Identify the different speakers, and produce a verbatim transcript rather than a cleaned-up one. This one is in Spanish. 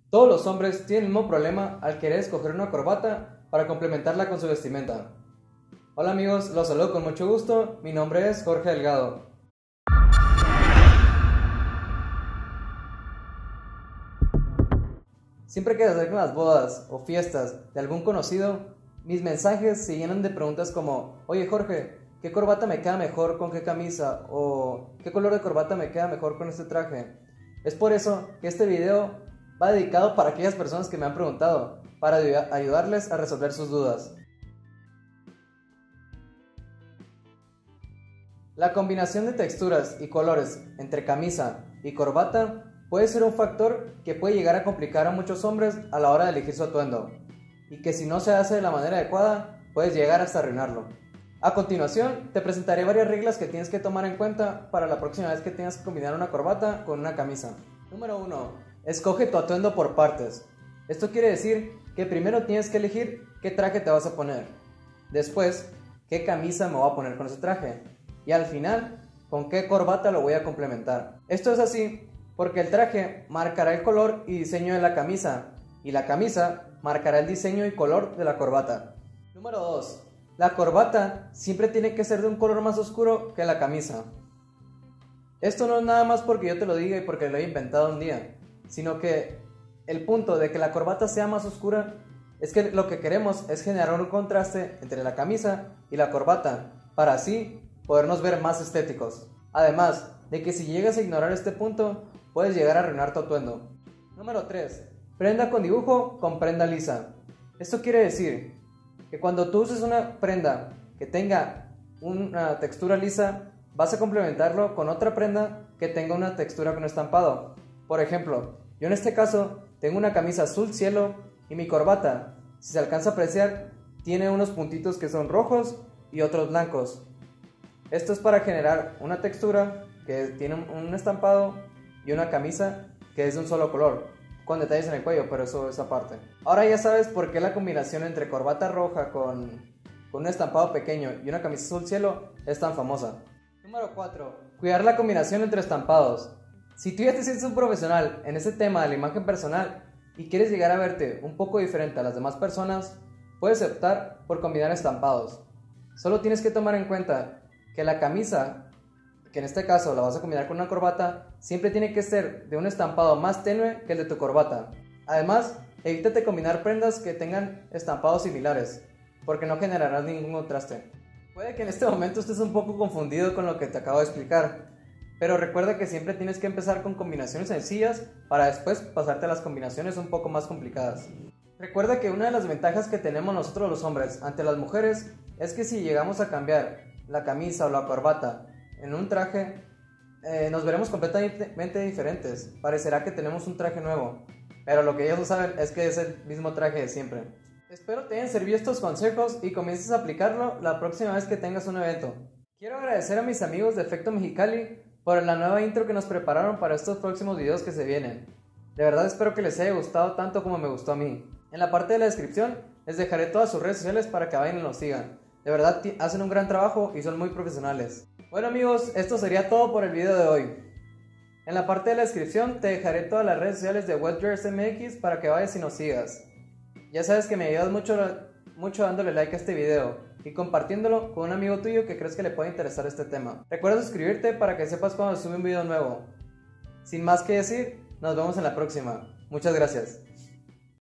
Speaker 1: Todos los hombres tienen el mismo problema al querer escoger una corbata para complementarla con su vestimenta. Hola amigos, los saludo con mucho gusto, mi nombre es Jorge Delgado. Siempre que se acercan las bodas o fiestas de algún conocido, mis mensajes se llenan de preguntas como: oye Jorge, ¿qué corbata me queda mejor con qué camisa? O ¿qué color de corbata me queda mejor con este traje? Es por eso que este video va dedicado para aquellas personas que me han preguntado, para ayudarles a resolver sus dudas. La combinación de texturas y colores entre camisa y corbata puede ser un factor que puede llegar a complicar a muchos hombres a la hora de elegir su atuendo, y que si no se hace de la manera adecuada, puedes llegar hasta arruinarlo. A continuación, te presentaré varias reglas que tienes que tomar en cuenta para la próxima vez que tengas que combinar una corbata con una camisa. Número uno. Escoge tu atuendo por partes. Esto quiere decir que primero tienes que elegir qué traje te vas a poner, después qué camisa me voy a poner con ese traje, y al final con qué corbata lo voy a complementar. Esto es así porque el traje marcará el color y diseño de la camisa, y la camisa marcará el diseño y color de la corbata. Número dos. La corbata siempre tiene que ser de un color más oscuro que la camisa. Esto no es nada más porque yo te lo diga y porque lo he inventado un día, sino que el punto de que la corbata sea más oscura es que lo que queremos es generar un contraste entre la camisa y la corbata, para así podernos ver más estéticos. Además de que si llegas a ignorar este punto, puedes llegar a arruinar tu atuendo. Número tres. Prenda con dibujo con prenda lisa. Esto quiere decir que cuando tú uses una prenda que tenga una textura lisa, vas a complementarlo con otra prenda que tenga una textura con estampado. Por ejemplo, yo en este caso tengo una camisa azul cielo y mi corbata, si se alcanza a apreciar, tiene unos puntitos que son rojos y otros blancos. Esto es para generar una textura que tiene un estampado y una camisa que es de un solo color, con detalles en el cuello, pero eso es aparte. Ahora ya sabes por qué la combinación entre corbata roja con, con un estampado pequeño y una camisa azul cielo es tan famosa. Número cuatro. Cuidar la combinación entre estampados. Si tú ya te sientes un profesional en este tema de la imagen personal y quieres llegar a verte un poco diferente a las demás personas, puedes optar por combinar estampados. Solo tienes que tomar en cuenta que la camisa, que en este caso la vas a combinar con una corbata, siempre tiene que ser de un estampado más tenue que el de tu corbata. Además, evítate combinar prendas que tengan estampados similares, porque no generarás ningún contraste. Puede que en este momento estés un poco confundido con lo que te acabo de explicar, pero recuerda que siempre tienes que empezar con combinaciones sencillas para después pasarte a las combinaciones un poco más complicadas. Recuerda que una de las ventajas que tenemos nosotros los hombres ante las mujeres es que si llegamos a cambiar la camisa o la corbata en un traje, eh, nos veremos completamente diferentes. Parecerá que tenemos un traje nuevo, pero lo que ellos no saben es que es el mismo traje de siempre. Espero te hayan servido estos consejos y comiences a aplicarlo la próxima vez que tengas un evento. Quiero agradecer a mis amigos de Efecto Mexicali por la nueva intro que nos prepararon para estos próximos videos que se vienen. De verdad espero que les haya gustado tanto como me gustó a mí. En la parte de la descripción les dejaré todas sus redes sociales para que vayan y los sigan. De verdad hacen un gran trabajo y son muy profesionales. Bueno amigos, esto sería todo por el video de hoy. En la parte de la descripción te dejaré todas las redes sociales de Wetdress M X para que vayas y nos sigas. Ya sabes que me ayudas mucho, mucho dándole like a este video y compartiéndolo con un amigo tuyo que crees que le puede interesar este tema. Recuerda suscribirte para que sepas cuando sube un video nuevo. Sin más que decir, nos vemos en la próxima. Muchas gracias.